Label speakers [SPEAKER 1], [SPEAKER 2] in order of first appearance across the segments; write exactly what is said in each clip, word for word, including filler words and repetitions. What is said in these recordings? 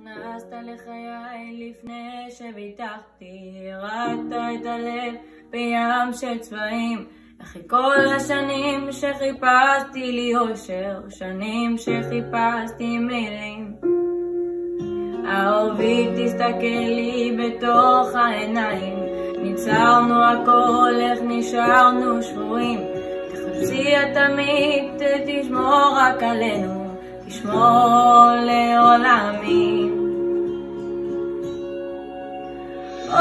[SPEAKER 1] נכנסת לחיי לפני שביטחתי, הרדת את הלב בים של צבעים. אחרי כל השנים שחיפשתי לי אושר, שנים שחיפשתי מילים. אהובי תסתכל לי בתוך העיניים, ניצרנו הכל, איך נשארנו שבויים. תחפשי את תמיד, תשמור רק עלינו, תשמור לעולמים. או,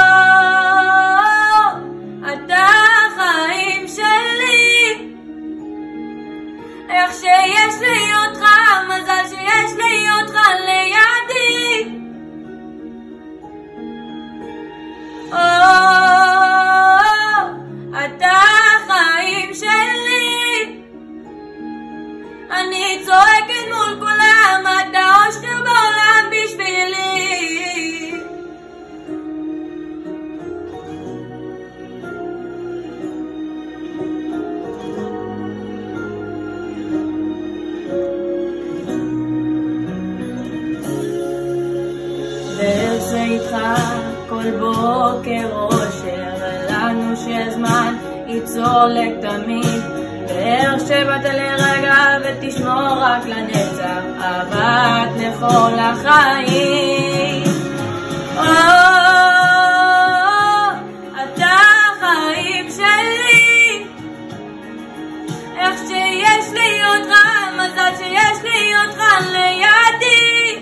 [SPEAKER 1] אתה החיים שלי, איך שיש לי אותך, מזל שיש לי אותך לידי. או, אתה החיים שלי, אני צועקת מול כולם, אתה אושר בעולם בשבילי. ואיך שאיתך כל בוקר אושר, לנו שהזמן ייצור לתמיד. ואיך שבאת לרגע ותשמור רק לנצח, אהבת לכל החיים. או, אתה החיים שלי, איך שיש לי אותך, מזל שיש לי אותך לידי.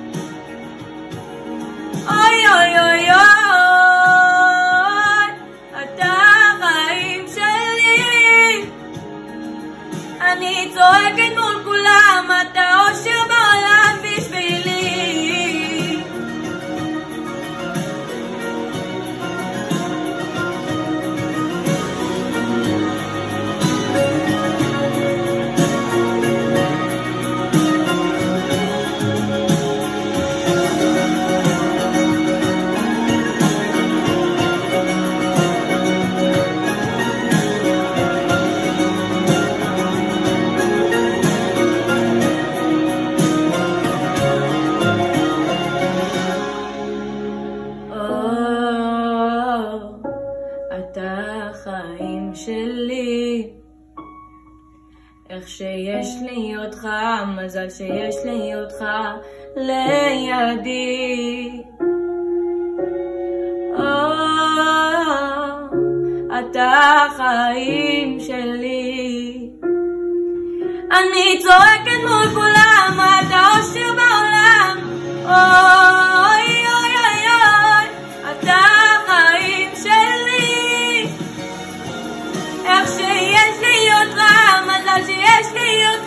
[SPEAKER 1] אוי אוי אוי אוי, אתה החיים שלי, אני צועקת מול כולם, אתה אושר בעולם בשבילי. אתה החיים שלי, איך שיש לי אותך, מזל שיש לי אותך לידי. או, אתה החיים שלי, אני צועקת מול כולם, אתה אושר בעולם. אוי אוי אוי אוי, אתה החיים שלי, איך שיש לי אותך, מזל שיש לי אותך